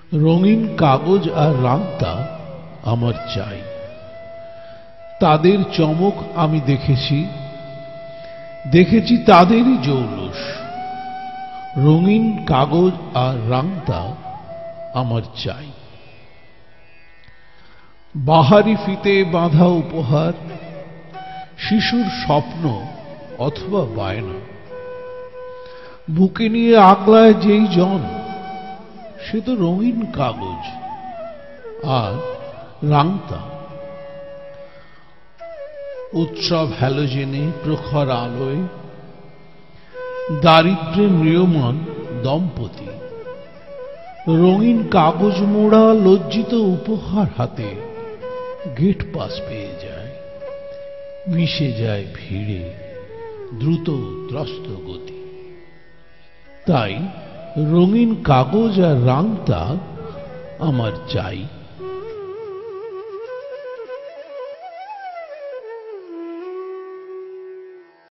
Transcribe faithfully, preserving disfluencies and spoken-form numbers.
রঙিন কাগজ আর রাংতা আমার চাই। তাদের চমক আমি দেখেছি, দেখেছি তাদেরই জৌলুস। রঙিন কাগজ আর রাংতা আমার চাই। বাহারি ফিতে বাঁধা উপহার, শিশুর স্বপ্ন অথবা বায়না, বুকে নিয়ে আগলায় যেই জন, সে তো রঙিন কাগজ আর রাংতা। উৎসব হ্যালোজেনে প্রখর আলোয় দারিদ্র্যে ম্রিয়মান দম্পতি রঙিন কাগজ মোড়া লজ্জিত উপহার হাতে গেট পাস পেয়ে যায়, মিশে যায় ভিড়ে দ্রুত ত্রস্ত গতি। তাই রঙিন কাগজ আর রাংতা আমার চাই।